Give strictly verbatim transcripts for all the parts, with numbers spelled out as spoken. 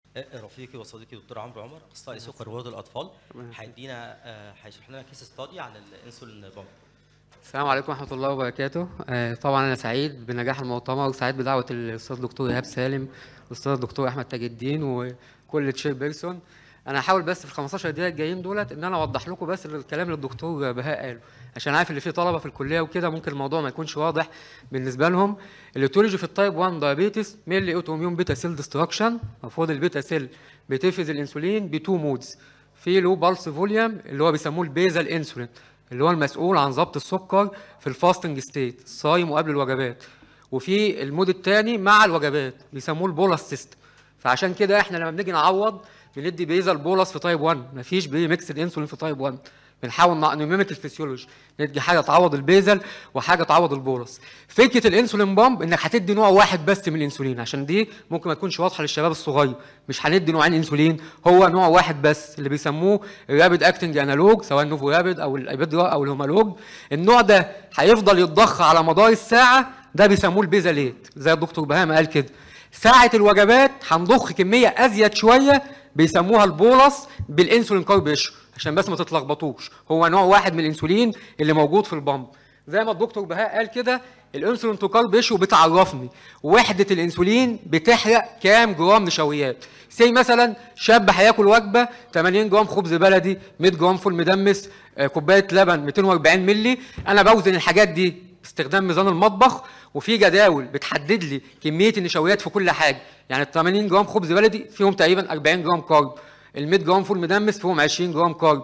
رفيقي وصديقي دكتور عمرو عمر، اخصائي سكر وولاد الاطفال، هيدينا هيشرح لنا كيس ستادي عن الانسولين بامب. السلام عليكم ورحمة الله وبركاته. آه، طبعا أنا سعيد بنجاح المؤتمر وسعيد بدعوة الأستاذ الدكتور إيهاب سالم والأستاذ الدكتور أحمد تاج الدين وكل تشير بيرسون. أنا هحاول بس في ال خمستاشر دقيقة الجايين دولت إن أنا أوضح لكم بس الكلام اللي الدكتور بهاء قاله، عشان عارف اللي فيه طلبة في الكلية وكده ممكن الموضوع ما يكونش واضح بالنسبة لهم. الاتولوجي في التايب واحد دايابيتس مينلي اوتو اميون بيتا سيل ديستراكشن. المفروض البيتا سيل بتفرز الانسولين بتو مودز، في لو بالس فوليوم اللي هو بيسموه البيزال انسولين اللي هو المسؤول عن ضبط السكر في الفاستنج ستيت الصايم وقبل الوجبات، وفي المود الثاني مع الوجبات بيسموه البولس سيستم. فعشان كده احنا لما بنيجي نعوض بندي بيزال بولس في تايب واحد، مفيش بي ميكسد انسولين في تايب واحد، بنحاول نميمك الفسيولوجي، ندي حاجه تعوض البيزل وحاجه تعوض البولس. فكره الانسولين بامب انك هتدي نوع واحد بس من الانسولين، عشان دي ممكن ما تكونش واضحه للشباب الصغير، مش هندي نوعين انسولين، هو نوع واحد بس اللي بيسموه الرابيد اكتنج انالوج، سواء نوفو رابيد او الابيدرا او الهومالوج. النوع ده هيفضل يتضخ على مدار الساعه، ده بيسموه البيزاليت زي الدكتور بهاء ما قال كده. ساعه الوجبات هنضخ كميه ازيد شويه بيسموها البولس بالانسولين كارب ريشيو، عشان بس ما تتلخبطوش، هو نوع واحد من الانسولين اللي موجود في البامب. زي ما الدكتور بهاء قال كده الانسولين تو كارب ريشيو بتعرفني وحده الانسولين بتحرق كام جرام نشويات. سي مثلا شاب هياكل وجبه ثمانين جرام خبز بلدي، مية جرام فول مدمس، كوبايه لبن مئتين وأربعين مللي. انا بوزن الحاجات دي باستخدام ميزان المطبخ، وفي جداول بتحدد لي كميه النشويات في كل حاجه. يعني ال ثمانين جرام خبز بلدي فيهم تقريبا أربعين جرام كارب، ال مية جرام فول مدمس فيهم عشرين جرام كارب،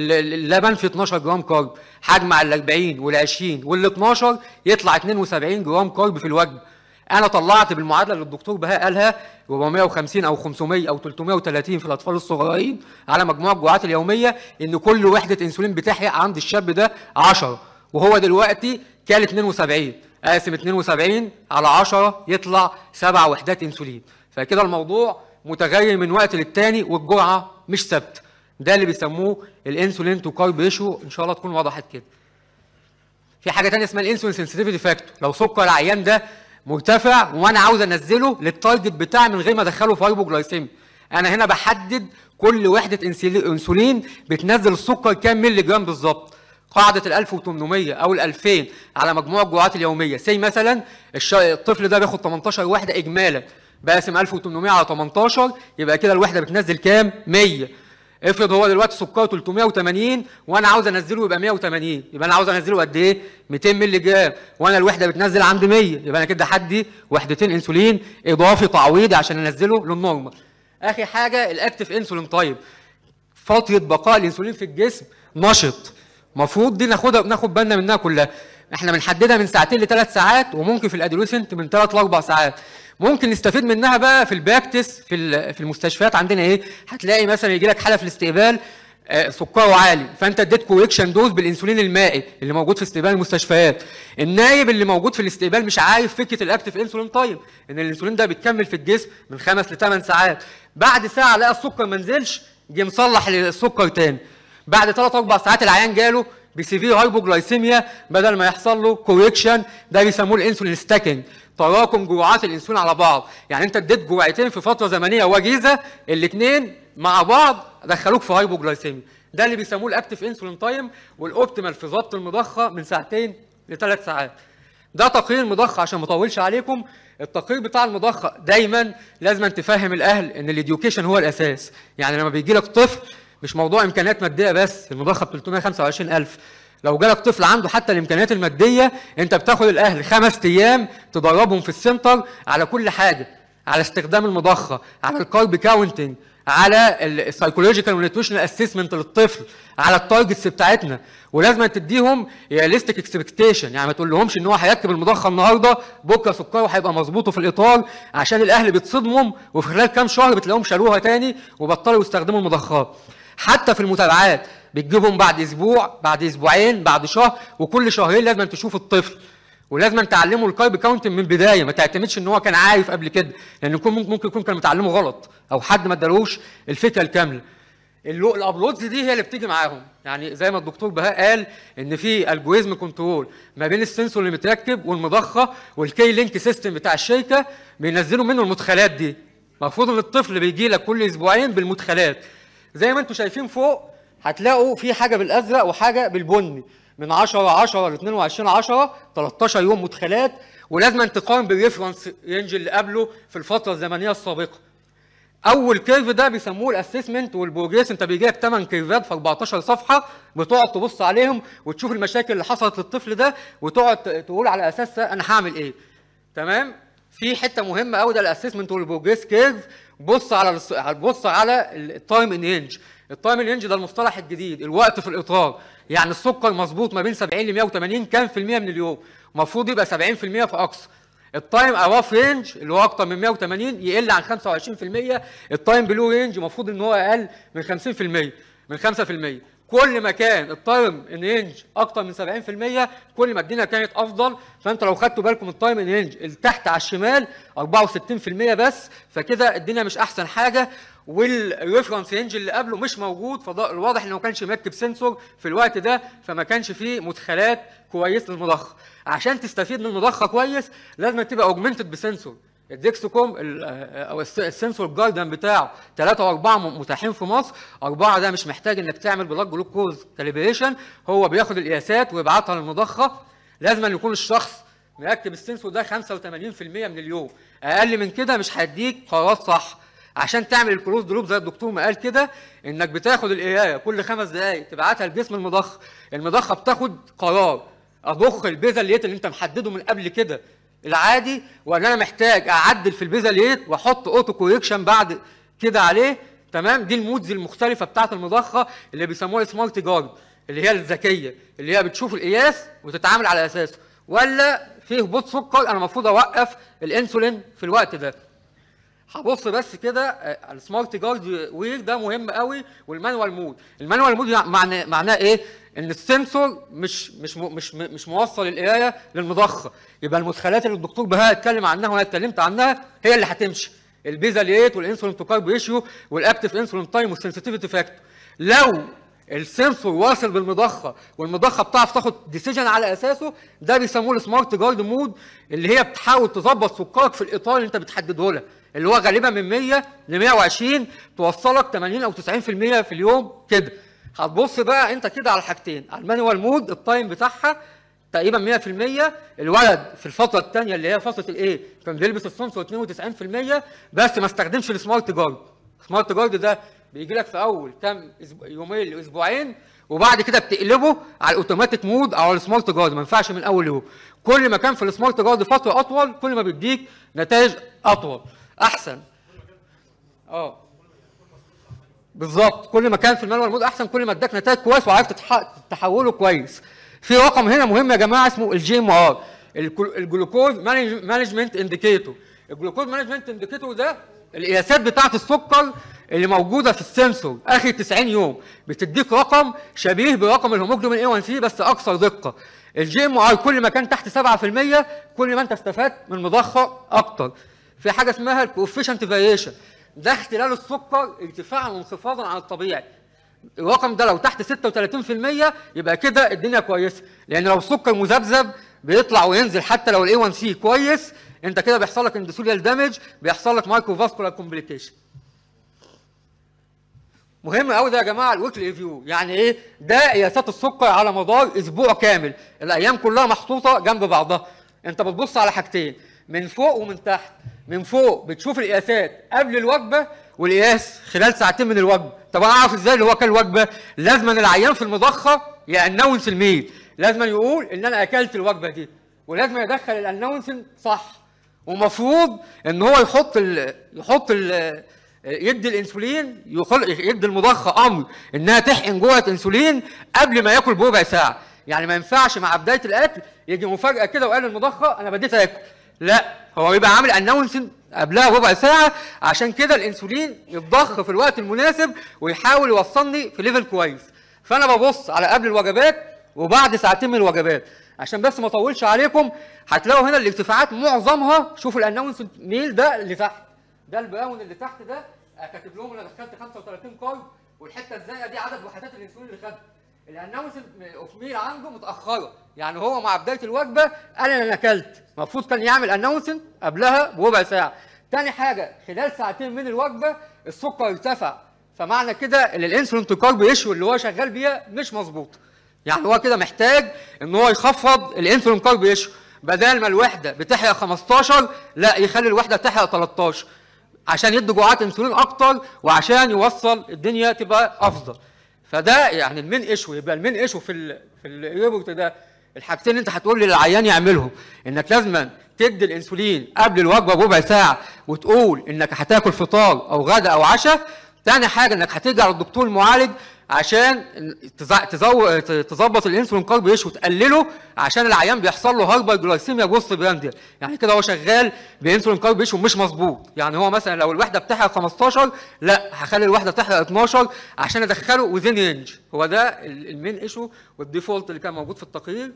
اللبن فيه اتناشر جرام كارب. هجمع ال أربعين وال عشرين وال اتناشر يطلع اتنين وسبعين جرام كارب في الوجبه. انا طلعت بالمعادله اللي الدكتور بهاء قالها أربعمية وخمسين او خمسمية او تلتمية وتلاتين في الاطفال الصغيرين على مجموع الجرعات اليوميه، ان كل وحده انسولين بتحرق عند الشاب ده عشرة، وهو دلوقتي كال اتنين وسبعين، اقسم اتنين وسبعين على عشرة يطلع سبع وحدات انسولين. فكده الموضوع متغير من وقت للتاني والجرعه مش ثابته. ده اللي بيسموه الانسولين تو كارب ريشيو، ان شاء الله تكون وضحت كده. في حاجه ثانيه اسمها الانسولين سنسيتيفيتي فاكتور، لو سكر العيان ده مرتفع وانا عاوز انزله للتارجت بتاعي من غير ما ادخله في هايبوجلايسيميا، انا هنا بحدد كل وحده انسولين بتنزل السكر كام مللي جرام بالظبط. قاعده ال ألف وتمنمية او ال ألفين على مجموع الجرعات اليوميه. سي مثلا الطفل ده بياخد تمنتاشر وحده اجمالا، بقسم ألف وتمنمية على تمنتاشر يبقى كده الوحده بتنزل كام؟ مية. افرض هو دلوقتي سكره تلتمية وتمانين وانا عاوز انزله يبقى مية وتمانين، يبقى انا عاوز انزله قد ايه؟ ميتين مللي جرام، وانا الوحده بتنزل عند مية، يبقى انا كده هدي وحدتين انسولين اضافي تعويضي عشان انزله للنورمال. اخر حاجه الاكتف انسولين تايب، فتره بقاء الانسولين في الجسم نشط، المفروض دي ناخدها ناخد بالنا منها كلها. احنا بنحددها من ساعتين لثلاث ساعات، وممكن في الادوليسنت من ثلاث لاربع ساعات. ممكن نستفيد منها بقى في البراكتس في في المستشفيات عندنا. ايه هتلاقي مثلا يجي لك حاله في الاستقبال آه سكره عالي، فانت اديت كوريكشن دوز بالانسولين المائي اللي موجود في استقبال المستشفيات. النايب اللي موجود في الاستقبال مش عارف فكره الاكتف انسولين تايم، ان الانسولين ده بيتكمل في الجسم من خمس لثمان ساعات. بعد ساعه لقى السكر ما نزلش، جه مصلح السكر تاني. بعد ثلاث اربع ساعات العيان جاله بسيفير هايبوجلايسيميا، بدل ما يحصل له كوريكشن ده بيسموه الانسولين ستاكينج، تراكم جرعات الانسولين على بعض. يعني انت اديت جرعتين في فتره زمنيه وجيزه، الاثنين مع بعض دخلوك في هايبوجلايسيميا، ده اللي بيسموه الاكتف انسولين تايم. والاوبتيمال في ضبط المضخه من ساعتين لثلاث ساعات. ده تقرير المضخه عشان ما اطولش عليكم. التقرير بتاع المضخه دايما لازم تفهم الاهل ان الاديوكيشن هو الاساس. يعني لما بيجي لك طفل مش موضوع امكانيات ماديه بس، المضخه ب تلتمية وخمسة وعشرين ألف، لو جالك طفل عنده حتى الامكانيات الماديه انت بتاخد الاهل خمس ايام تدربهم في السنتر على كل حاجه، على استخدام المضخه، على الكارب كاونتنج، على السايكولوجيكال ونيوتريشنال اسسمنت للطفل، على التارجتس بتاعتنا. ولازم تديهم رياليستيك اكسبكتيشن، يعني ما تقول لهمش ان هو هيركب المضخه النهارده بكره سكره هيبقى مظبوطه في الاطار، عشان الاهل بتصدمهم وفي خلال كام شهر بتلاقيهم شالوها تاني وبطلوا يستخدموا المضخات. حتى في المتابعات بتجيبهم بعد اسبوع، بعد اسبوعين، بعد شهر، وكل شهرين لازم تشوف الطفل، ولازم تعلمه الكارب كاونتنج من البدايه. ما تعتمدش ان هو كان عارف قبل كده، لان يكون ممكن يكون كان متعلمه غلط او حد ما ادالوش الفكره الكامله. الابلودز دي هي اللي بتيجي معاهم. يعني زي ما الدكتور بهاء قال ان في الجوريزم كنترول ما بين السنسور اللي متركب والمضخه والكي لينك سيستم بتاع الشركه، بينزلوا منه المدخلات دي. المفروض ان الطفل بيجي لك كل اسبوعين بالمدخلات. زي ما انتم شايفين فوق هتلاقوا في حاجه بالازرق وحاجه بالبني، من عشرة عشرة ل اتنين وعشرين عشرة تلتاشر يوم مدخلات، ولازم تقارن بالريفرنس رينج اللي قبله في الفتره الزمنيه السابقه. اول كيرف ده بيسموه الاسسمنت والبروجريس، انت بيجي لك تمن كيرفات في اربعتاشر صفحه بتقعد تبص عليهم وتشوف المشاكل اللي حصلت للطفل ده وتقعد تقول على اساسها انا هعمل ايه. تمام؟ في حته مهمه قوي ده الاسسمنت والبروجريس كيرف. بص على بص على التايم ان رينج. التايم ان رينج ده المصطلح الجديد، الوقت في الاطار، يعني السكر مظبوط ما بين سبعين ل مية وتمانين كام في المية من اليوم، المفروض يبقى سبعين في المية في اقصى. التايم اواف رينج اللي هو اكتر من مية وتمانين يقل عن خمسة وعشرين في المية، التايم بلو رينج المفروض ان هو اقل من خمسين في المية من خمسة في المية. كل ما كان التايم ان رينج اكتر من سبعين في المية كل ما الدنيا كانت افضل. فانت لو خدتوا بالكم التايم ان رينج اللي تحت على الشمال اربعة وستين في المية بس، فكده الدنيا مش احسن حاجه، والريفرنس رينج اللي قبله مش موجود، فالواضح انه ما كانش مركب سنسور في الوقت ده، فما كانش فيه مدخلات كويس للمضخه. عشان تستفيد من المضخه كويس لازم تبقى اوجمنتد بسنسور. الديكسكوم او السنسور جاردن بتاعه ثلاثة واربعة متاحين في مصر، أربعة ده مش محتاج انك تعمل بلاك جلوكوز كاليبريشن، هو بياخد القياسات ويبعتها للمضخه. لازم أن يكون الشخص مركب السنسور ده خمسة وتمانين في المية من اليوم، اقل من كده مش هيديك قرارات صح. عشان تعمل الكلوز لوب زي الدكتور ما قال كده، انك بتاخد القرايه كل خمس دقائق تبعتها لجسم المضخه، المضخه بتاخد قرار اضخ البيزاليت اللي انت محدده من قبل كده العادي، ولا انا محتاج اعدل في البيزاليت واحط اوتو كوريكشن بعد كده عليه. تمام؟ دي المودز المختلفه بتاعه المضخه اللي بيسموها سمارت جارد، اللي هي الذكيه، اللي هي بتشوف القياس وتتعامل على اساسه. ولا في هبوط سكر انا المفروض اوقف الانسولين في الوقت ده. هبص بس كده السمارت جارد وير ده مهم قوي، والمانوال مود. المانوال مود معناه معناه ايه؟ ان السنسور مش مش مش مش موصل القرايه للمضخه، يبقى المدخلات اللي الدكتور بهاء اتكلم عنها وانا اتكلمت عنها هي اللي هتمشي، البيزاليت والانسولين تو كارب ريشيو والاكتيف انسولين تايم والسنسيتيفيتي فاكتور. لو السنسور واصل بالمضخه والمضخه بتعرف تاخد ديسيجن على اساسه، ده بيسموه السمارت جارد مود، اللي هي بتحاول تظبط سكرك في الاطار اللي انت بتحدده لها، اللي هو غالبا من مية ل مية وعشرين توصلك تمانين او تسعين في المية في اليوم كده. هتبص بقى انت كده على حاجتين، على المانوال مود التايم بتاعها تقريبا مية في المية، الولد في الفتره الثانيه اللي هي فتره الايه كان بيلبس السنسور اتنين وتسعين في المية بس ما استخدمش السمارت جارد. السمارت جارد ده بيجي لك في اول كام يومين لاسبوعين، وبعد كده بتقلبه على الاوتوماتيك مود او على السمارت جارد، ما ينفعش من اول يوم. كل ما كان في السمارت جارد فتره اطول كل ما بيديك نتائج اطول احسن. اه بالظبط، كل ما كان في المانوال مود احسن كل ما اداك نتائج كويس وعرفت تحوله كويس. في رقم هنا مهم يا جماعه اسمه الجي ام ار، الجلوكوز مانجمنت انديكيتور. الجلوكوز مانجمنت انديكيتور ده القياسات بتاعه السكر اللي موجوده في السنسور اخر تسعين يوم، بتديك رقم شبيه برقم الهيموجلوبين اي واحد سي بس اكثر دقه. الجي ام ار كل ما كان تحت سبعة في المية كل ما انت استفدت من المضخه اكتر. في حاجه اسمها الكوفيشنت فاريشن، ده اختلال السكر ارتفاعا وانخفاضا عن الطبيعي. الرقم ده لو تحت ستة وتلاتين في المية يبقى كده الدنيا كويسه، لان لو السكر مذبذب بيطلع وينزل حتى لو الاي واحد سي كويس، انت كده بيحصل لك اندوثيليال دامج، بيحصل لك مايكرو فاسكولار كومبليكيشن. مهم قوي ده يا جماعه الويكلي ريفيو، يعني ايه؟ ده قياسات السكر على مدار اسبوع كامل، الايام كلها محطوطه جنب بعضها. انت بتبص على حاجتين، من فوق ومن تحت. من فوق بتشوف القياسات قبل الوجبه والقياس خلال ساعتين من الوجبه. طب انا اعرف ازاي اللي هو كان الوجبه؟ لازم العيان في المضخه يانونس الميل، لازم يقول ان انا اكلت الوجبه دي، ولازم يدخل الانونس صح. ومفروض ان هو يحط ال يحط ال يدي الانسولين، يدي المضخه امر انها تحقن جوه انسولين قبل ما ياكل بربع ساعه. يعني ما ينفعش مع بدايه الاكل يجي مفاجاه كده وقال المضخه انا بديت اكل، لا، هو يبقى عامل انونسنج قبلها ربع ساعه، عشان كده الانسولين يتضخ في الوقت المناسب ويحاول يوصلني في ليفل كويس. فانا ببص على قبل الوجبات وبعد ساعتين من الوجبات. عشان بس ما اطولش عليكم، هتلاقوا هنا الارتفاعات معظمها، شوفوا الانونسنج ميل ده اللي تحت، ده البراون اللي تحت ده كاتب لهم انا دخلت خمسة وتلاتين كارب، والحته الزرقاء دي عدد وحدات الانسولين اللي خدها. الانونسنج اوف ميل عنده متاخره، يعني هو مع بدايه الوجبه قال انا اكلت، المفروض كان يعمل انونسنج قبلها بربع ساعه. تاني حاجه خلال ساعتين من الوجبه السكر ارتفع، فمعنى كده ان الانسولين تو كارب ريشيو اللي هو شغال بيها مش مظبوط. يعني هو كده محتاج ان هو يخفض الانسولين كارب ريشيو، بدل ما الوحده بتحرق خمستاشر لا يخلي الوحده تحرق تلتاشر عشان يدي جرعات انسولين اكتر وعشان يوصل الدنيا تبقى افضل. فده يعني المين ايشو. يبقى المين ايشو في ال في الريبورت ده الحاجتين انت هتقول للعيان يعملهم، انك لازم تدي الانسولين قبل الوجبه بربع ساعه وتقول انك هتاكل فطار او غدا او عشاء. تاني حاجه انك هترجع للدكتور المعالج عشان تظبط الانسولين كارب ريشيو وتقلله عشان العيان بيحصل له هايبر جلايسيميا بوست برانديا، يعني كده هو شغال بانسولين كارب ريشيو مش مظبوط. يعني هو مثلا لو الوحده بتحرق خمستاشر لا هخلي الوحده تحرق اتناشر عشان ادخله وذين رينج. هو ده المين ايشو والديفولت اللي كان موجود في التقرير.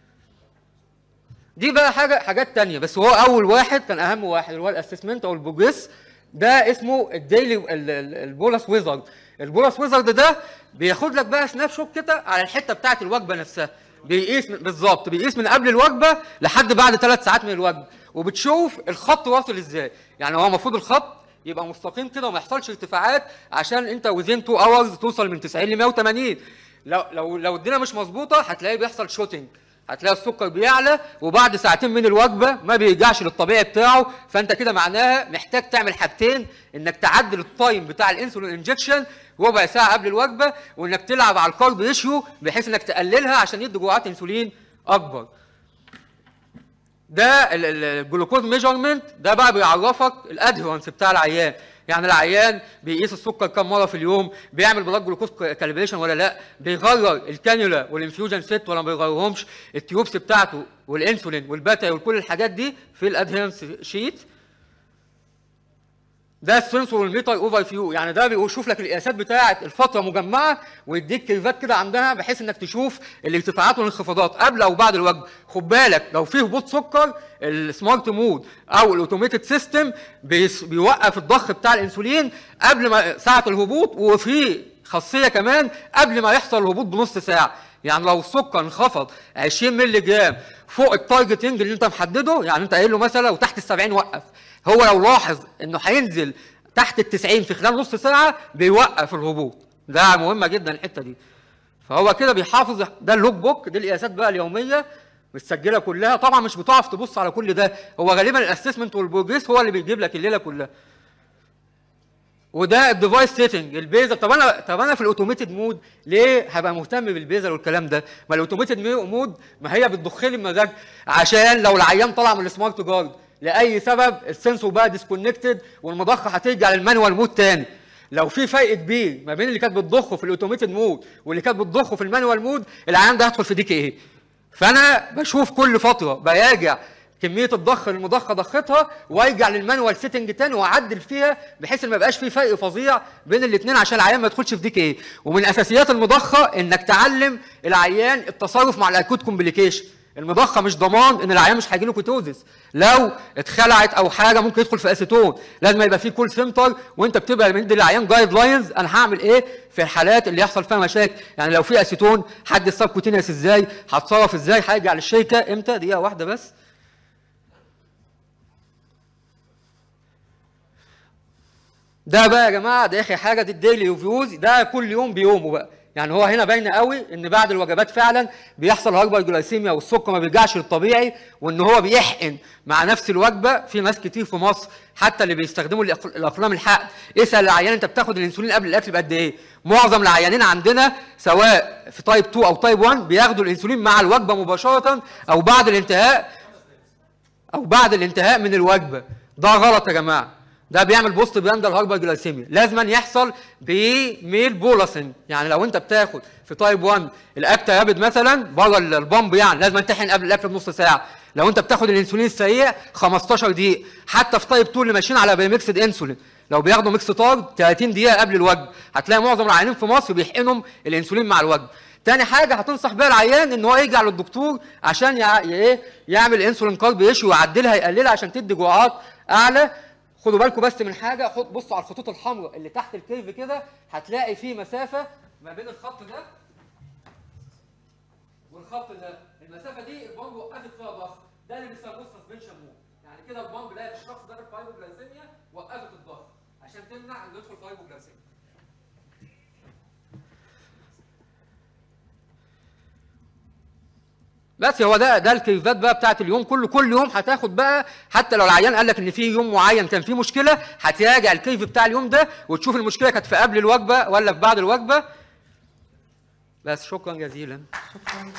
دي بقى حاجه حاجات ثانيه، بس هو اول واحد كان اهم واحد اللي هو الاسسمنت او البروجريس. ده اسمه الديلي البولس ويزارد. البولس ويزارد ده بياخد لك بقى سناب شوت كده على الحته بتاعه الوجبه نفسها، بيقيس بالظبط، بيقيس من قبل الوجبه لحد بعد ثلاث ساعات من الوجبه، وبتشوف الخط واصل ازاي. يعني هو المفروض الخط يبقى مستقيم كده وما يحصلش ارتفاعات عشان انت وزين اتنين اورز توصل من تسعين ل مية وتمانين. لو لو لو الدنيا مش مظبوطه هتلاقي بيحصل شوتنج، هتلاقي السكر بيعلى وبعد ساعتين من الوجبه ما بيرجعش للطبيعي بتاعه. فانت كده معناها محتاج تعمل حاجتين، انك تعدل التايم بتاع الانسولين انجكشن ربع ساعه قبل الوجبه، وانك تلعب على الكارب ريشيو بحيث انك تقللها عشان يدي جرعات انسولين اكبر. ده الجلوكوز ميجرمنت ده بقى بيعرفك الادهرنس بتاع العيان. يعني العيان بيقيس السكر كم مره في اليوم، بيعمل بلاد جلوكوز كاليبريشن ولا لا، بيغير الكانيولا والانفيوجن سيت ولا ما بيغيرهمش، التيوبس بتاعته والانسولين والباتري وكل الحاجات دي في الادهرنس شيت. ده السنسور والميتر اوفر فيو، يعني ده بيشوف لك القياسات بتاعه الفتره مجمعه ويديك كيرفات كده عندها بحيث انك تشوف الارتفاعات والانخفاضات قبل او بعد الوجبه. خد بالك لو في هبوط سكر السمارت مود او الاوتوميتد سيستم بيوقف الضخ بتاع الانسولين قبل ما ساعه الهبوط، وفي خاصيه كمان قبل ما يحصل الهبوط بنص ساعه. يعني لو السكر انخفض عشرين مللي جرام فوق التارجت رينج اللي انت محدده، يعني انت قايل له مثلا لو تحت ال سبعين وقف، هو لو لاحظ انه هينزل تحت ال تسعين في خلال نص ساعه بيوقف الهبوط. ده مهمه جدا الحته دي. فهو كده بيحافظ. ده اللوج بوك، دي القياسات بقى اليوميه متسجله كلها. طبعا مش بتقف تبص على كل ده، هو غالبا الاسسمنت والبروجريس هو اللي بيجيب لك الليله كلها. وده الديفايس سيتنج البيزل. طب انا طب انا في الاوتوميتد مود ليه هبقى مهتم بالبيزل والكلام ده؟ ما الاوتوميتد مود ما هي بتضخ لي بمزاج، عشان لو العيان طلع من السمارت جارد لاي سبب السنسور بقى ديسكونكتد والمضخه هترجع للمانوال مود تاني. لو في فرق كبير ما بين اللي كانت بتضخه في الاوتوميتد مود واللي كانت بتضخه في المانوال مود، العيان ده هيدخل في دي كي ايه. فانا بشوف كل فتره براجع كميه الضخ اللي المضخه ضختها وارجع للمانوال سيتنج تاني واعدل فيها بحيث ان ما يبقاش في فرق فظيع بين الاثنين عشان العيان ما يدخلش في دي كي ايه. ومن اساسيات المضخه انك تعلم العيان التصرف مع الاكوت كومبليكيشن. المضخه مش ضمان ان العيان مش هيجي له كيتوزيس، لو اتخلعت او حاجه ممكن يدخل في اسيتون. لازم يبقى في كول سنتر وانت بتبقى مدي للعيان جايد لاينز انا هعمل ايه في الحالات اللي يحصل فيها مشاكل. يعني لو في اسيتون حد السبكوتينيوس ازاي، هتصرف ازاي، هيرجع للشركه امتى. دقيقه واحده بس. ده بقى يا جماعه ده اخر حاجه، دي الديلي ريفيوز. ده كل يوم بيومه بقى. يعني هو هنا باينه قوي ان بعد الوجبات فعلا بيحصل هايبر جلايسيميا والسكر ما بيرجعش للطبيعي، وان هو بيحقن مع نفس الوجبه. في ناس كتير في مصر حتى اللي بيستخدموا الاقلام الحقن، اسال العيان انت بتاخد الانسولين قبل الاكل بقد ايه؟ معظم العيانين عندنا سواء في تايب اتنين او تايب واحد بياخدوا الانسولين مع الوجبه مباشره او بعد الانتهاء او بعد الانتهاء من الوجبه. ده غلط يا جماعه، ده بيعمل بوست براندال هايبر جلايسيميا. لازما يحصل بميل بولاسنج. يعني لو انت بتاخد في تايب واحد الاكتا رابد مثلا بره البامب، يعني لازم تحقن قبل الاكل بنص ساعه. لو انت بتاخد الانسولين السريع خمستاشر دقيقه. حتى في تايب اتنين اللي ماشيين على بيميكسد انسولين لو بياخدوا ميكس تارد تلاتين دقيقه قبل الوجبه. هتلاقي معظم العيانين في مصر بيحقنهم الانسولين مع الوجبه. تاني حاجه هتنصح بيها العيان ان هو يرجع للدكتور عشان ايه يعمل انسولين كارب ريشيو ويعدلها يقللها عشان تدي جرعات اعلى. خدوا بالكم بس من حاجه، خد بصوا على الخطوط الحمراء اللي تحت الكيرف كده، هتلاقي في مسافه ما بين الخط ده والخط ده. المسافه دي البامب وقفت فيها ضغط، ده اللي بيسموه سسبنشن مود. يعني كده البامب لقت الشخص ده في هايبوجلايسيميا وقفت الضغط عشان تمنع انه يدخل في هايبوجلايسيميا. بس هو ده ده الكيرفات بقى بتاعت اليوم كله. كل يوم هتاخد بقى، حتى لو العيان قال لك ان في يوم معين كان فيه مشكله، هتراجع الكيرف بتاع اليوم ده وتشوف المشكله كانت في قبل الوجبه ولا في بعد الوجبه. بس شكرا جزيلا. شكرا.